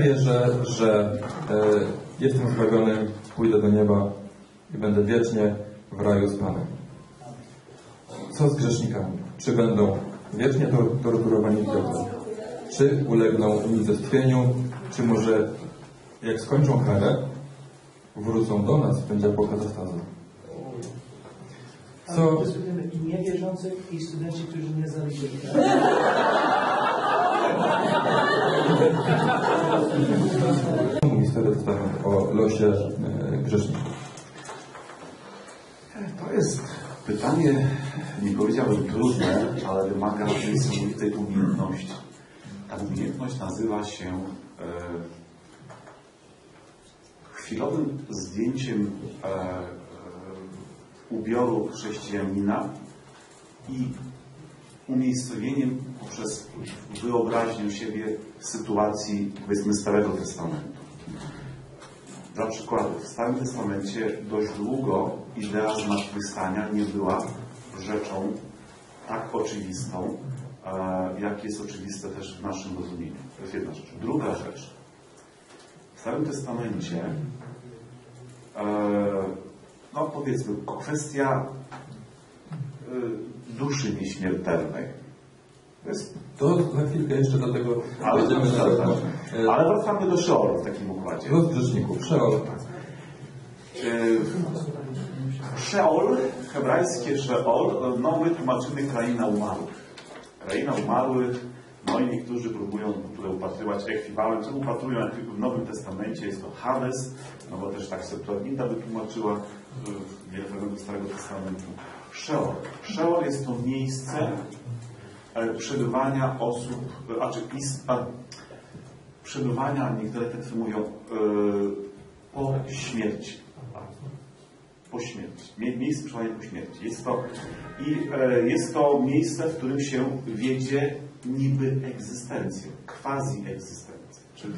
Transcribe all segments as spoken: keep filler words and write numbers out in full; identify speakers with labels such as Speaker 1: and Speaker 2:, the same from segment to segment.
Speaker 1: wierzę, że e, jestem zbawiony, pójdę do nieba i będę wiecznie w raju z Panem. Co z grzesznikami? Czy będą wiecznie torturowani w piekle? Czy ulegną unicestwieniu? Czy może jak skończą karę, wrócą do nas, będzie apokatastaza? Co?
Speaker 2: I niewierzących, i studenci, którzy nie zaliczyli.
Speaker 1: Mówi Stary Testament o losie e, grzeszników.
Speaker 3: To jest pytanie, nie powiedziałbym trudne, ale wymaga niesamowitej umiejętności. Ta umiejętność nazywa się e, chwilowym zdjęciem e, e, ubioru chrześcijanina i umiejscowieniem poprzez wyobraźnię siebie w sytuacji, powiedzmy, Starego Testamentu. Dla przykładu, w Starym Testamencie dość długo idea zmartwychwstania nie była rzeczą tak oczywistą, jak jest oczywiste też w naszym rozumieniu. To jest jedna rzecz. Druga rzecz. W Starym Testamencie no powiedzmy, kwestia duszy nieśmiertelnej. To jest...
Speaker 1: To na chwilkę jeszcze do tego
Speaker 3: ale,
Speaker 1: będziemy
Speaker 3: tak, ale wracamy do Szeolu w takim układzie.
Speaker 1: Do grzeszników. Szeol.
Speaker 3: Szeol, hebrajskie Szeol, no my tłumaczymy kraina umarłych. Kraina umarłych, no i niektórzy próbują tutaj upatrywać ekwiwalent, co upatrują w Nowym Testamencie, jest to Hades, no bo też tak Septuaginta by tłumaczyła wiele fragmentów Starego Testamentu. Szeol. Szeol jest to miejsce przebywania osób, a czy a, przebywania, niektóre teksty mówią, yy, po śmierci. Po śmierci. Miejsce przebywania po śmierci. Jest to, i yy, jest to miejsce, w którym się wiedzie niby egzystencję, quasi-egzystencję. Czyli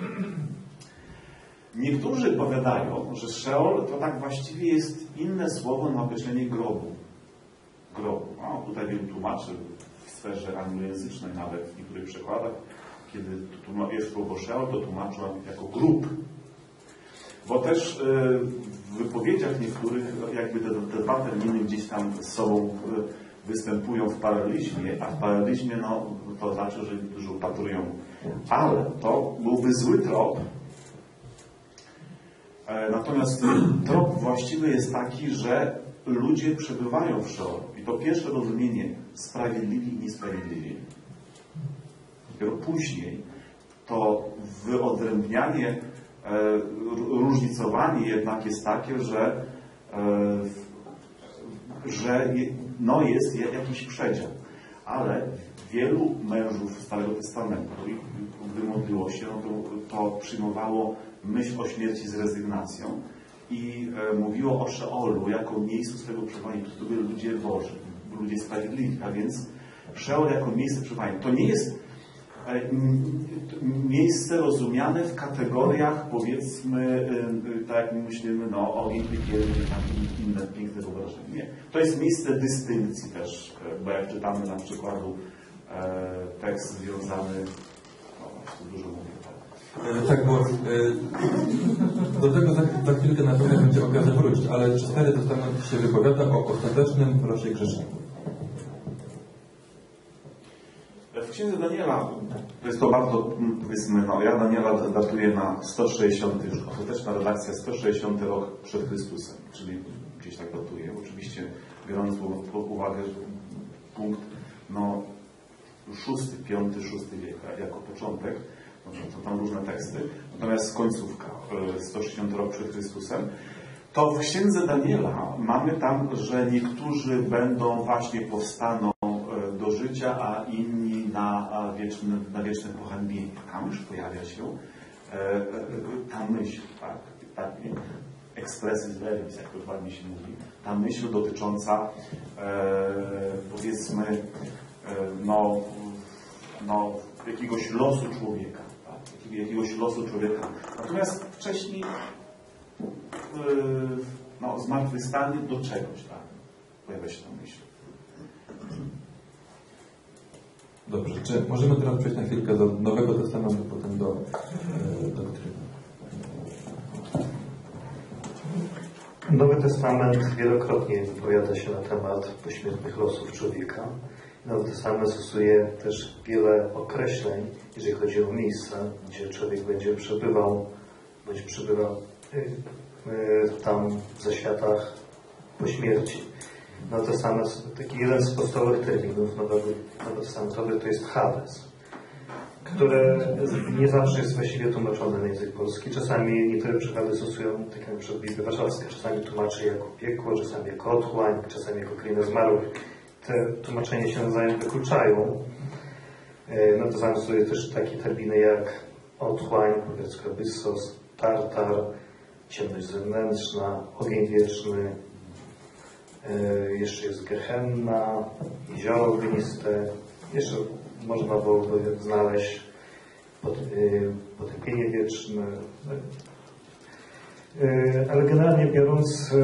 Speaker 3: niektórzy powiadają, że Szeol to tak właściwie jest inne słowo na określenie grobu. Grobu. No, tutaj wielu tłumaczy w sferze anglojęzycznej, nawet w niektórych przekładach, kiedy jest słowo Szeol, to tłumaczą jako grób. Bo też w wypowiedziach niektórych jakby te, te dwa terminy gdzieś tam z sobą występują w paralelizmie, a w paralelizmie no, to znaczy, że niektórzy upatrują. Ale to byłby zły trop. Natomiast trop właściwy jest taki, że ludzie przebywają w Szeolu. I to pierwsze rozumienie sprawiedliwi i niesprawiedliwi. Dopiero później to wyodrębnianie, e, różnicowanie jednak jest takie, że, e, że je, no jest jakiś przedział. Ale wielu mężów Starego Testamentu, gdy modliło się, no to, to przyjmowało myśl o śmierci z rezygnacją i e, mówiło o Szeolu jako miejscu swego przebywania. To byli ludzie Boży, ludzie sprawiedliwi, a więc Szeol jako miejsce przebywania. To nie jest e, miejsce rozumiane w kategoriach, powiedzmy, e, tak jak my myślimy, no, ogień piekielny, tam inne piękne wyobrażenie. Nie. To jest miejsce dystynkcji też, bo jak czytamy na przykładu e, tekst związany, no właśnie dużo mówię,
Speaker 1: Tak, bo do tego za, za chwilkę na pewno będzie okazja wrócić, ale czy Stary Testament się wypowiada o ostatecznym losie grzeszników?
Speaker 3: W Księdze Daniela jest to bardzo, powiedzmy, no ja Daniela datuję na sto sześćdziesiąty, już ostateczna redakcja sto sześćdziesiąty rok przed Chrystusem, czyli gdzieś tak datuję. Oczywiście biorąc pod uwagę punkt, no szósty, piąty, szósty wiek jako początek, no to tam różne teksty, natomiast końcówka, sto sześćdziesiąty rok przed Chrystusem, to w Księdze Daniela mamy tam, że niektórzy będą właśnie powstaną do życia, a inni na wieczne, na wieczne pohańbienie. Tam już pojawia się e, ta myśl, tak, tak expressis verbis, jak to ładnie się mówi, ta myśl dotycząca e, powiedzmy e, no, no, jakiegoś losu człowieka, tak, jakiegoś losu człowieka. Natomiast wcześniej e, no, zmartwychwstanie do czegoś, tak, pojawia się ta myśl.
Speaker 1: Dobrze, czy możemy teraz przejść na chwilkę do Nowego Testamentu, potem do e, doktryny?
Speaker 4: Nowy Testament wielokrotnie wypowiada się na temat pośmiertnych losów człowieka. Nowy Testament stosuje też wiele określeń, jeżeli chodzi o miejsca, gdzie człowiek będzie przebywał, bądź przebywał y, y, tam w zaświatach po śmierci. Nowy Testament, taki jeden z podstawowych terminów Nowego Testamentowy to jest Hades, które nie zawsze jest właściwie tłumaczone na język polski. Czasami niektóre przykłady stosują, tak jak na przykład Biblia Warszawska, czasami tłumaczy jako piekło, czasami jako otchłań, czasami jako kraina zmarłych. Te tłumaczenia się nawzajem wykluczają. No to zastosuje też takie terminy jak otchłań, po grecku abyssos, tartar, ciemność zewnętrzna, ogień wieczny, jeszcze jest gehenna, jezioro ogniste, jeszcze można byłoby znaleźć potępienie wieczne. Ale generalnie biorąc,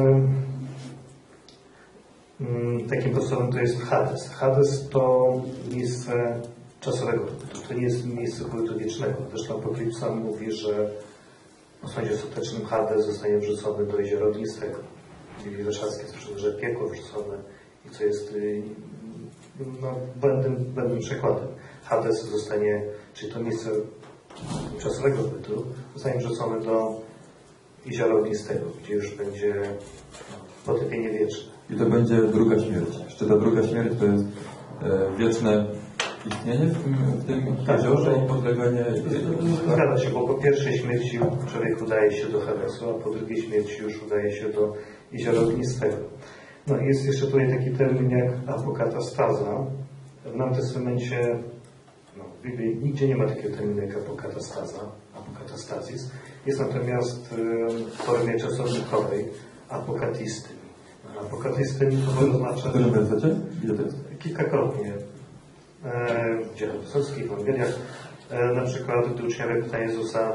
Speaker 4: takim podstawowym to jest Hades. Hades to miejsce czasowego pobytu. To nie jest miejsce pobytu wiecznego. Zresztą Apokalipsa mówi, że w sądzie ostatecznym Hades zostanie wrzucony do jeziora ognistego. W Biblii Warszawskiej jest, że piekło wrzucone i co jest no, błędnym, błędnym przykładem. Hades zostanie, czyli to miejsce czasowego bytu, zostanie wrzucone do jeziora ognistego, gdzie już będzie no, potępienie wieczne.
Speaker 1: I to będzie druga śmierć. Czy ta druga śmierć to jest e, wieczne istnienie w tym, w tym jeziorze i podleganie...
Speaker 4: Zgadza się, bo po pierwszej śmierci człowiek udaje się do Hadesu, a po drugiej śmierci już udaje się do jeziora ognistego. No i jest jeszcze tutaj taki termin jak apokatastaza. W Nowym Testamencie, no, w Biblii nigdzie nie ma takiego terminu jak apokatastaza, apokatastazis. Jest natomiast w formie czasownikowej apokatistym. Apokatystym to oznacza...
Speaker 1: W którym wersecie? Gdzie to jest?
Speaker 4: Kilkakrotnie. W dziejach apostolskich, w Ewangeliach. Na przykład, gdy uczniowie pytają Jezusa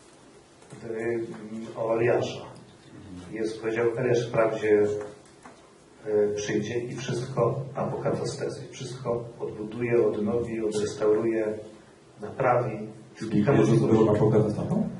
Speaker 4: o Eliasza. Jezus powiedział, Eliasz wprawdzie przyjdzie i wszystko apokatastezy. Wszystko odbuduje, odnowi, odrestauruje, naprawi.
Speaker 1: I Jezus był apokatastą?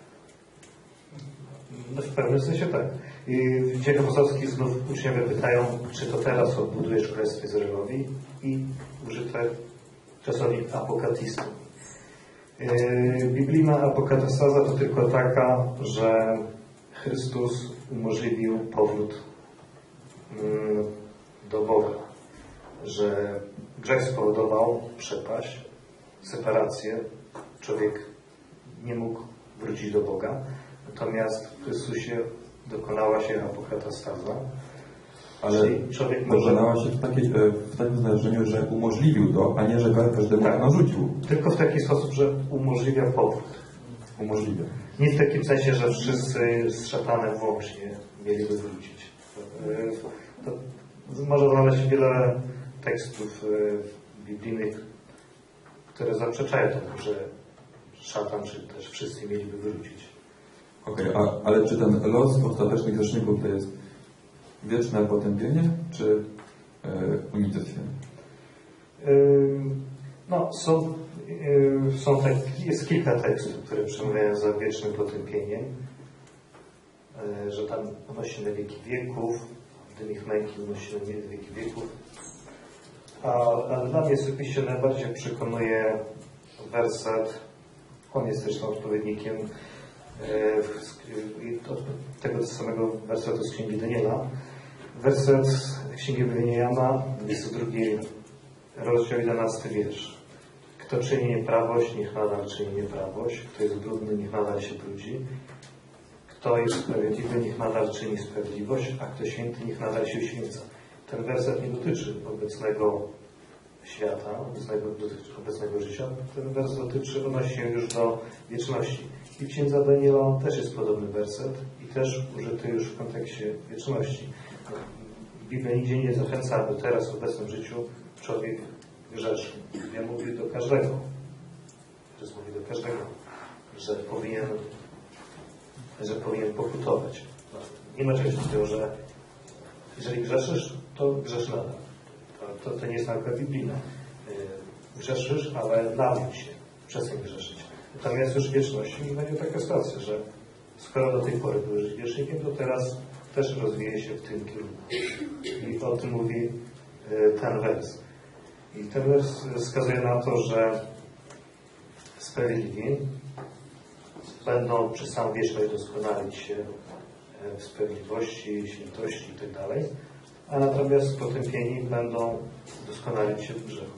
Speaker 4: No, w pewnym sensie tak. I w dziejach apostolskich znów uczniowie pytają, czy to teraz odbudujesz Królestwo Izraelowi i użyte czasownik apokatistą. Yy, biblijna apokatastaza to tylko taka, że Chrystus umożliwił powrót yy, do Boga, że grzech spowodował przepaść, separację, człowiek nie mógł wrócić do Boga, natomiast w Chrystusie dokonała się apokatastaza.
Speaker 1: Ale
Speaker 4: człowiek może...
Speaker 1: dokonała się w, takiej, w takim znaczeniu, że umożliwił to, a nie, że każdemu tak narzucił.
Speaker 4: Tylko w taki sposób, że umożliwia powrót.
Speaker 1: Umożliwia.
Speaker 4: Nie w takim sensie, że wszyscy z szatanem włącznie mieliby wrócić. To, to można znaleźć wiele tekstów biblijnych, które zaprzeczają temu, że szatan, czy też wszyscy mieliby wrócić.
Speaker 1: Okej, okay, ale czy ten los ostatecznych grzeszników to jest wieczne potępienie, czy e, unicestwienie?
Speaker 4: Yy, no, są, yy, są tak, jest kilka tekstów, które przemawiają za wiecznym potępieniem, yy, że tam unosi na wieki wieków, w tym ich męki unosi na wieki wieków. A, a dla mnie osobiście najbardziej przekonuje werset, on jest zresztą odpowiednikiem tego samego wersetu z Księgi Daniela. Werset Księgi Jana, dwudziesty drugi rozdział, jedenasty wiersz. Kto czyni nieprawość, niech nadal czyni nieprawość. Kto jest brudny, niech nadal się brudzi. Kto jest sprawiedliwy, niech nadal czyni sprawiedliwość, a kto święty, niech nadal się uświęca. Ten werset nie dotyczy obecnego świata, obecnego, obecnego życia. Ten werset dotyczy, odnosi się już do wieczności. I w Księdze Daniela też jest podobny werset i też użyty już w kontekście wieczności. Biblia nigdzie nie zachęca, aby teraz w obecnym życiu człowiek grzeszył. Biblia mówi do każdego, Jezus mówi do każdego, że powinien, że powinien pokutować. Nie ma czegoś takiego, że jeżeli grzeszysz, to grzesz nadal. To, to nie jest nauka biblijna. grzeszysz, ale nawróć się, przestań grzeszyć. Natomiast już w wieczności będzie taka sytuacja, że skoro do tej pory byłeś grzesznikiem, to teraz też rozwije się w tym kierunku. I o tym mówi ten wers. I ten wers wskazuje na to, że sprawiedliwi będą przez całą wieczność doskonalić się w sprawiedliwości, świętości itd., a natomiast potępieni będą doskonalić się w grzechu.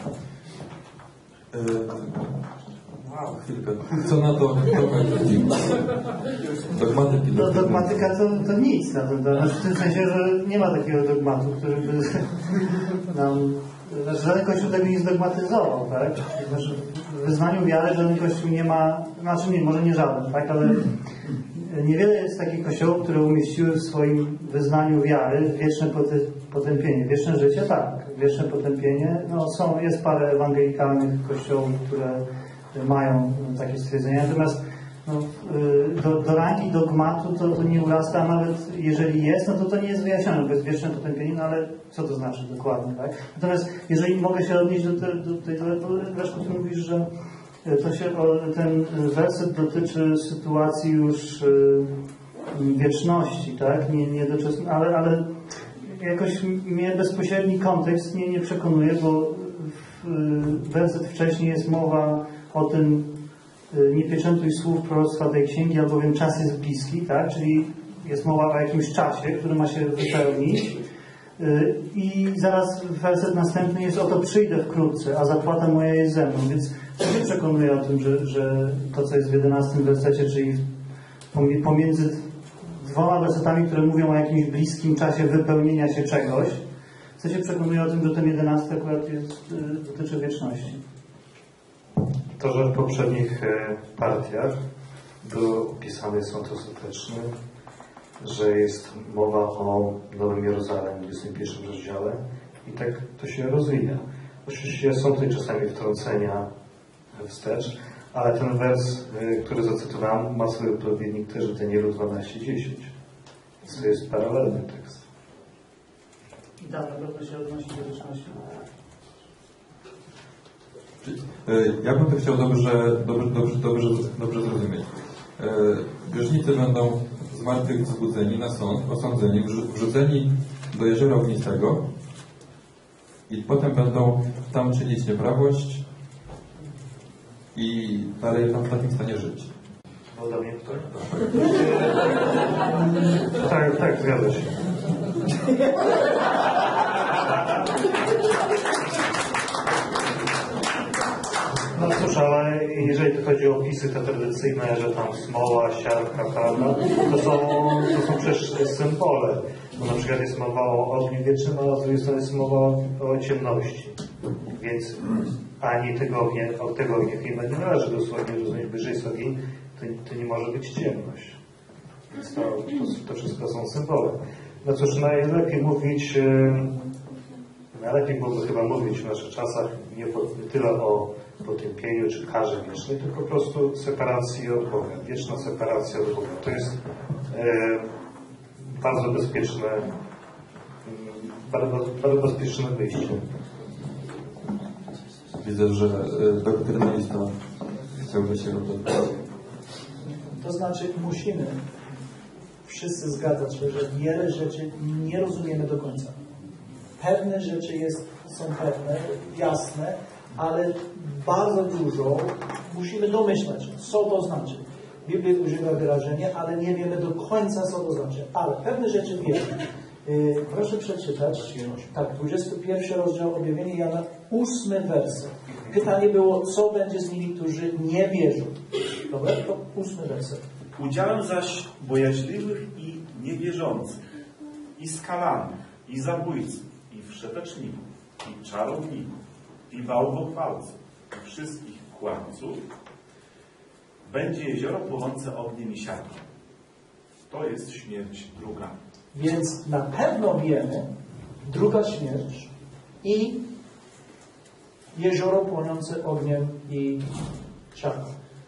Speaker 1: Wow, chwilkę. Co na to dogmatyki? Dogmatyki.
Speaker 5: No, dogmatyka to, to nic. No, to, to, w tym sensie, że nie ma takiego dogmatu, który by nam... Znaczy, żaden Kościół tego nie zdogmatyzował, tak? Znaczy, w wyznaniu wiary żaden Kościół nie ma... Znaczy nie, może nie żaden, tak? Ale niewiele jest takich kościołów, które umieściły w swoim wyznaniu wiary wieczne potępienie. Wieczne życie, tak. Wieczne potępienie. No, są, jest parę ewangelikalnych kościołów, które mają takie stwierdzenia. Natomiast no, do, do rangi dogmatu to, to nie urasta, a nawet jeżeli jest, no to to nie jest wyjaśnione, bo jest wieczne potępienie, no ale co to znaczy dokładnie, tak? Natomiast jeżeli mogę się odnieść do, te, do tej, Leszku, ty mówisz, że to się, ten werset dotyczy sytuacji już wieczności, tak? Nie, nie doczesnej, ale, ale jakoś mnie bezpośredni kontekst nie, nie przekonuje, bo w werset wcześniej jest mowa o tym, nie pieczętuj słów proroctwa tej księgi, albowiem czas jest bliski, tak? Czyli jest mowa o jakimś czasie, który ma się wypełnić. I zaraz werset następny jest: oto przyjdę wkrótce, a zapłata moja jest ze mną. Więc to się przekonuje o tym, że, że to, co jest w jedenastym wersecie, czyli pomiędzy dwoma wersetami, które mówią o jakimś bliskim czasie wypełnienia się czegoś, co się przekonuje o tym, że ten jedenasty akurat jest, dotyczy wieczności.
Speaker 4: To, że w poprzednich partiach były opisane są to ostateczne, że jest mowa o Nowym Jerozolem w dwudziestym pierwszym rozdziale i tak to się rozwija. Oczywiście są tutaj czasami wtrącenia wstecz, ale ten wers, który zacytowałem, ma swój odpowiednik też w Danielu dwanaście dziesięć. Więc to jest paralelny tekst.
Speaker 2: I tak naprawdę się odnosi do wieczności.
Speaker 1: Ja bym to chciał dobrze, dobrze, dobrze, dobrze, dobrze zrozumieć. Grzesznicy będą z martwych wzbudzeni na sąd, osądzeni, wrzuceni do jeziora ognistego i potem będą tam czynić nieprawość i dalej tam w takim stanie żyć.
Speaker 4: Było do mnie ktoś? Tak, tak, zgadza się. No cóż, ale jeżeli chodzi o opisy te tradycyjne, że tam smoła, siarka, prawda, to są, to są przecież symbole. Bo na przykład jest mowa o ogniu wiecznym, a z drugiej strony jest mowa o ciemności. Więc ani tego ognia, od tego ognia chyba nie należy dosłownie rozumieć, bo jeżeli jest ogień, to, to nie może być ciemność. Więc to, to, to wszystko są symbole. No cóż, najlepiej mówić, najlepiej byłoby chyba mówić w naszych czasach nie, nie tyle o potępieniu czy karze wiecznej, tylko po prostu separacji od Boga. Wieczna separacja od Boga. To jest e, bardzo bezpieczne, bardzo, bardzo bezpieczne wyjście.
Speaker 1: Widzę, że doktrynalista chciałby się rozpocząć.
Speaker 2: To znaczy musimy wszyscy zgadzać się, że wiele rzeczy nie rozumiemy do końca. Pewne rzeczy jest, są pewne, jasne, ale bardzo dużo musimy domyślać, co to znaczy. Biblia używa wyrażenia, ale nie wiemy do końca, co to znaczy. Ale pewne rzeczy wiemy. Yy, proszę przeczytać, tak, dwudziesty pierwszy rozdział Objawienia Jana, ósmy werset. Pytanie było, co będzie z nimi, którzy nie wierzą. Dobra, to ósmy werset.
Speaker 3: Udziałem zaś bojaźliwych i niewierzących, i skalanych, i zabójców, i wszeteczników, i czarowników, i bałwochwalców, i wszystkich kłamców będzie jezioro płonące ogniem i siarką. To jest śmierć druga.
Speaker 2: Więc na pewno wiemy, druga śmierć i jezioro płonące ogniem i siarką.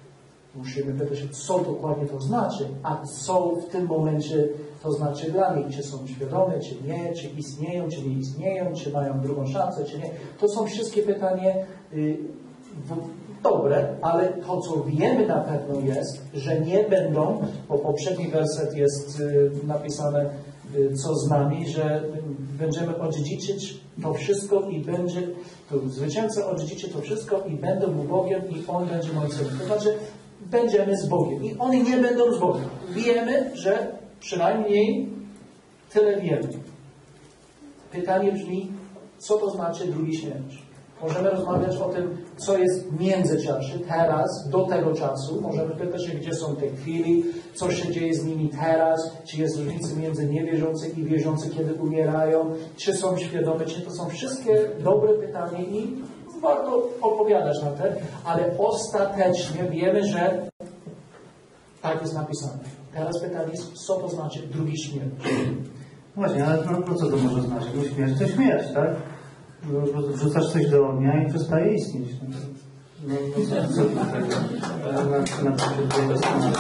Speaker 2: Musimy pytać się, co dokładnie to znaczy, a co w tym momencie to znaczy dla nich. Czy są świadome, czy nie, czy istnieją, czy nie istnieją, czy mają drugą szansę, czy nie. To są wszystkie pytania y, w, dobre, ale to, co wiemy na pewno jest, że nie będą, bo poprzedni werset jest y, napisane, y, co z nami, że będziemy odziedziczyć to wszystko i będzie, to zwycięzca odziedziczy to wszystko i będę mu Bogiem i On będzie moim synem. To znaczy, będziemy z Bogiem. I oni nie będą z Bogiem. Wiemy, że przynajmniej tyle wiemy. Pytanie brzmi, co to znaczy drugi śmierć? Możemy rozmawiać o tym, co jest w międzyczasie, teraz, do tego czasu. Możemy pytać się, gdzie są te chwili, co się dzieje z nimi teraz, czy jest różnica między niewierzącymi i wierzącymi, kiedy umierają, czy są świadome, czy to są wszystkie dobre pytania i warto odpowiadać na te, ale ostatecznie wiemy, że tak jest napisane. Teraz pytanie jest, co to znaczy drugi śmierć?
Speaker 5: Właśnie, ale no, no co to może znaczyć? No śmierć to śmierć, tak? No, wrzucasz coś do ognia i przestaje istnieć. No, no co, co tutaj? Na, na co się tutaj zastanawiać?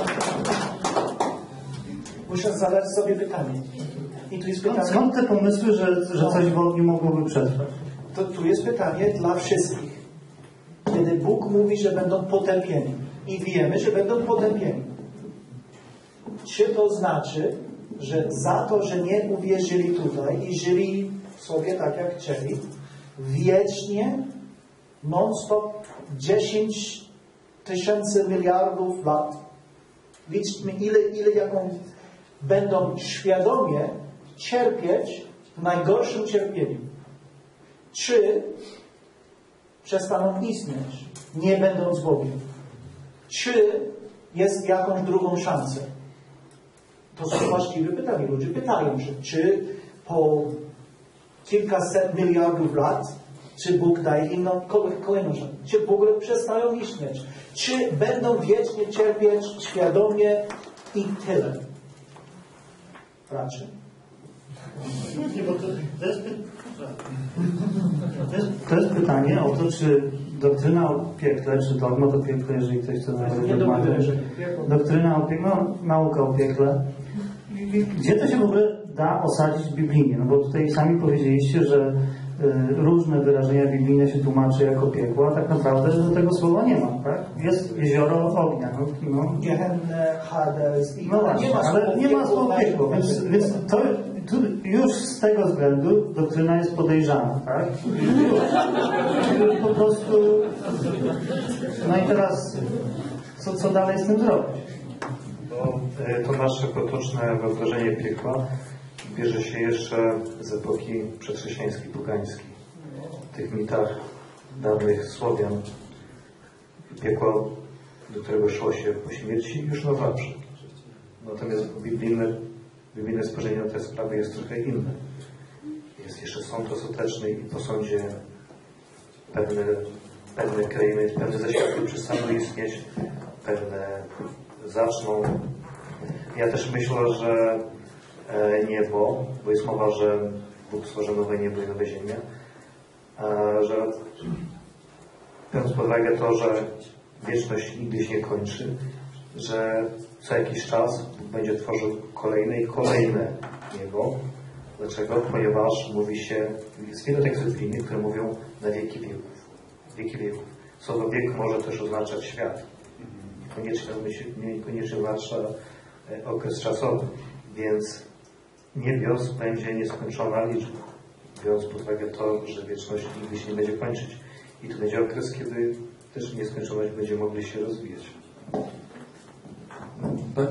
Speaker 2: Muszę zadać sobie pytanie. I tu jest pytanie.
Speaker 5: Skąd te pomysły, że, że coś w ogniu mogłoby przetrwać?
Speaker 2: To tu jest pytanie dla wszystkich. Kiedy Bóg mówi, że będą potępieni i wiemy, że będą potępieni, czy to znaczy, że za to, że nie uwierzyli tutaj i żyli sobie tak, jak chcieli, wiecznie, non-stop, dziesięć tysięcy miliardów lat, liczmy ile, ile jaką będą świadomie cierpieć w najgorszym cierpieniu. Czy przestaną istnieć, nie będąc Bogiem? Czy jest jakąś drugą szansę? To są właściwe pytania. Ludzie pytają się, czy po kilkaset miliardów lat, czy Bóg daje im kolejną szansę? Czy w ogóle przestają istnieć? Czy będą wiecznie cierpieć świadomie i tyle? Raczej.
Speaker 5: Nie, bo to, to, jest, to, jest, to jest pytanie o to, czy doktryna o piekle, czy dogmat o piekle, jeżeli ktoś chce znaleźć dogmaty, doktryna o piekle, no, nauka o piekle, gdzie to się w ogóle da osadzić biblijnie? No bo tutaj sami powiedzieliście, że y, różne wyrażenia biblijne się tłumaczy jako piekło, a tak naprawdę do tego słowa nie ma, tak? Jest jezioro ognia. No, no.
Speaker 2: Gehenne, Hades i
Speaker 5: No właśnie,
Speaker 2: nie ma
Speaker 5: ale nie ma słowa piekło, więc, więc to tu, już z tego względu doktryna jest podejrzana, tak? Już po prostu... No i teraz, co, co dalej z tym zrobić?
Speaker 4: Bo to nasze potoczne wyobrażenie piekła bierze się jeszcze z epoki przedchrześcijańskiej, pogańskiej. W tych mitach dawnych Słowian piekło, do którego szło się po śmierci, już no zawsze. Natomiast biblijne, biblijne spojrzenie na te sprawy jest trochę inne. Jest jeszcze sąd ostateczny i po sądzie pewne, pewne krainy, pewne zaświaty przestaną istnieć, pewne zaczną. Ja też myślę, że niebo, bo jest mowa, że Bóg stworzył nowe niebo i nowe ziemię, że biorąc pod uwagę to, że wieczność nigdy się nie kończy, że co jakiś czas Bóg będzie tworzył kolejne i kolejne niebo. Dlaczego? Ponieważ mówi się, jest wiele tekstów biblijnych, które mówią na wieki wieków. Wieki wieków. Słowo wiek może też oznaczać świat. Niekoniecznie, niekoniecznie oznacza okres czasowy. Więc niebios będzie nieskończona liczba. Biorąc pod uwagę to, że wieczność nigdy się nie będzie kończyć. I to będzie okres, kiedy też nieskończoność będzie mogli się rozwijać.
Speaker 1: Tak?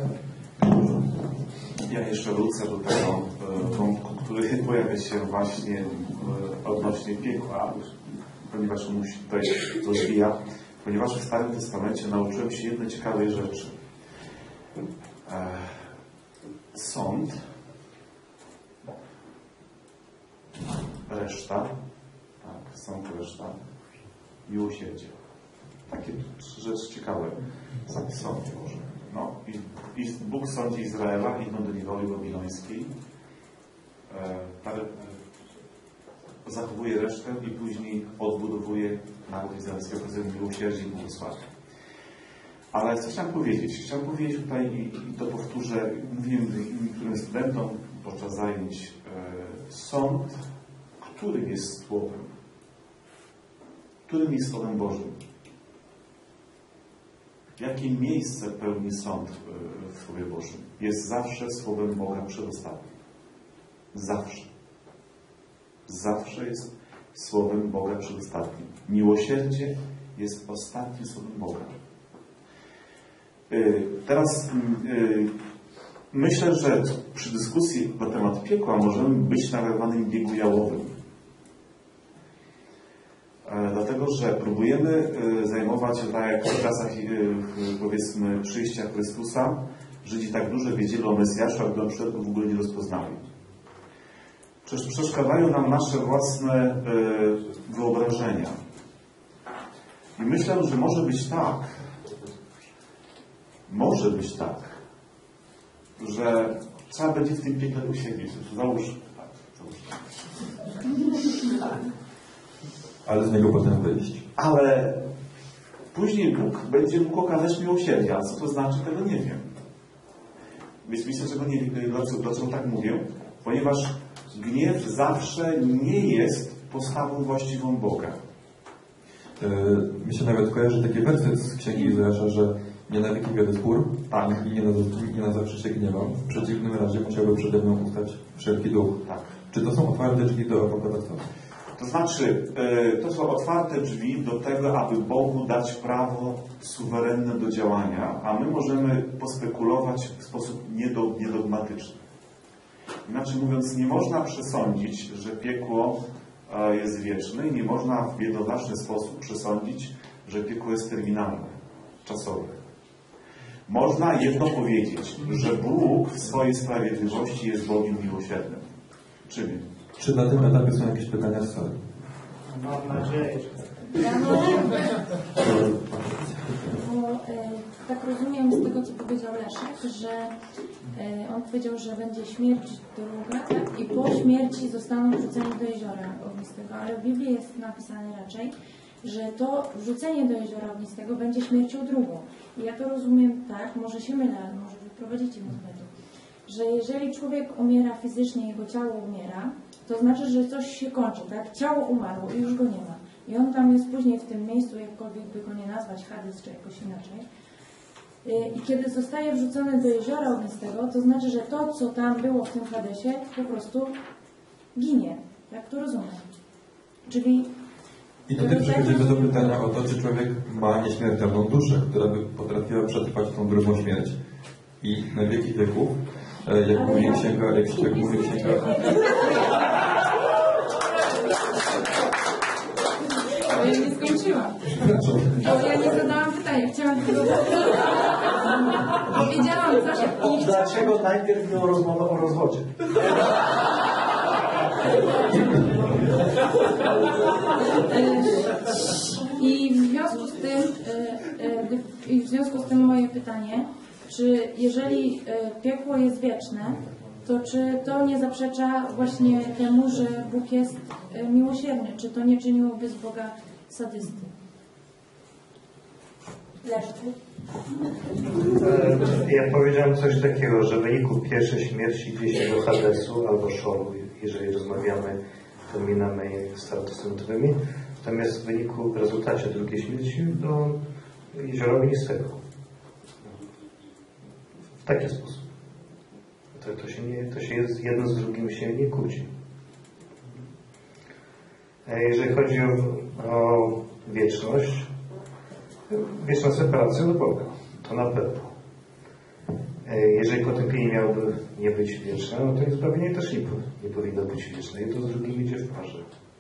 Speaker 3: Ja jeszcze wrócę do tego wątku, który pojawia się właśnie odnośnie piekła, ponieważ on się tutaj rozwija, ponieważ w Starym Testamencie nauczyłem się jednej ciekawej rzeczy. Sąd, reszta, tak, sąd, reszta, miłosierdzie. Takie rzeczy ciekawe zapisane może. No, i, i Bóg sądzi Izraela, idą do niewoli babilońskiej, e, ale e, zachowuje resztę i później odbudowuje naród izraelski okazuje miłosierdzie i błogosławie. Ale co chciałem powiedzieć? Chciałem powiedzieć tutaj i, i to powtórzę, mówiłem niektórym studentom podczas zajęć, e, sąd, którym jest Słowem? Którym jest Słowem Bożym? Jakie miejsce pełni sąd w Słowie Bożym? Jest zawsze Słowem Boga przedostatnim. Zawsze. Zawsze jest Słowem Boga przedostatnim. Miłosierdzie jest ostatnim Słowem Boga. Teraz myślę, że przy dyskusji na temat piekła możemy być na rwanym biegu jałowym. Dlatego, że próbujemy zajmować, tak jak w czasach, powiedzmy, przyjścia Chrystusa, Żydzi tak dużo wiedzieli o Mesjaszu, a na przykład go w ogóle nie rozpoznali. Przecież przeszkadzają nam nasze własne wyobrażenia. I myślę, że może być tak, może być tak, że trzeba będzie w tym piekle usiedzieć. Załóż, tak, załóż.
Speaker 1: Ale z niego potem wyjść.
Speaker 3: Ale później Bóg będzie mógł okazać miłosierdzie. A co to znaczy, tego nie wiem. Więc myślę, że nie wiem, dlaczego, dlaczego tak mówię. Ponieważ gniew zawsze nie jest postawą właściwą Boga.
Speaker 1: Yy, mi się nawet kojarzy taki werset z Księgi Izajasza, że nie na wieki wiodę spór,
Speaker 3: Tak.
Speaker 1: i nie na, nie na zawsze się gniewam. W przeciwnym razie musiałby przede mną ustać wszelki duch.
Speaker 3: Tak.
Speaker 1: Czy to są otwarte drzwi do apokalipsy?
Speaker 3: To znaczy, to są otwarte drzwi do tego, aby Bogu dać prawo suwerenne do działania, a my możemy pospekulować w sposób niedogmatyczny. Inaczej mówiąc, nie można przesądzić, że piekło jest wieczne i nie można w jednoznaczny sposób przesądzić, że piekło jest terminalne, czasowe. Można jedno powiedzieć, że Bóg w swojej sprawiedliwości jest Bogiem miłosiernym. Czyli
Speaker 1: Czy na tym etapie są jakieś pytania z sali?
Speaker 5: Mam nadzieję.
Speaker 6: Ja mam, bo e, tak rozumiem z tego, co powiedział Leszek, że e, on powiedział, że będzie śmierć druga, tak? I po śmierci zostaną wrzuceni do jeziora ognistego, ale w Biblii jest napisane raczej, że to wrzucenie do jeziora ognistego będzie śmiercią drugą. I ja to rozumiem tak, może się mylę, ale może wyprowadzicie mnie z błędu, że jeżeli człowiek umiera fizycznie, jego ciało umiera, to znaczy, że coś się kończy, tak? Ciało umarło i już go nie ma. I on tam jest później w tym miejscu, jakkolwiek by go nie nazwać, Hades czy jakoś inaczej. I kiedy zostaje wrzucony do jeziora ognistego, to znaczy, że to, co tam było w tym Hadesie, po prostu ginie. Jak to rozumiem? Czyli...
Speaker 1: I tutaj przechodzimy do pytania o to, czy człowiek ma nieśmiertelną duszę, która by potrafiła przetrwać tą drugą śmierć. I na wieki wieków, jak
Speaker 6: Ale
Speaker 1: mówi
Speaker 6: ja-
Speaker 1: księga, jak, jak mówi księga...
Speaker 6: Bo ja nie skończyłam. Bo ja nie zadałam pytania. Chciałam tylko... Powiedziałam coś, jak nie chciałam.
Speaker 2: Dlaczego najpierw była rozmowa o rozwodzie?
Speaker 6: I w związku z tym, i w związku z tym moje pytanie, czy jeżeli piekło jest wieczne, to czy to nie zaprzecza właśnie temu, że Bóg jest miłosierny? Czy to nie czyniłoby z Boga sadysty? Leszku?
Speaker 4: Ja powiedziałem coś takiego, że w wyniku pierwszej śmierci idzie się do Hadesu albo Szoru, jeżeli rozmawiamy terminami starotestamentowymi, natomiast w wyniku, w rezultacie drugiej śmierci do jeziora ognistego. W taki sposób. To, to, się nie, to się jest, jedno z drugim się nie kłóci. Jeżeli chodzi o, o wieczność, wieczna separacja od Boga, to na pewno. Jeżeli potępienie miałoby nie być wieczne, no to i zbawienie też nie, nie powinno być wieczne. I to z drugim idzie w parze.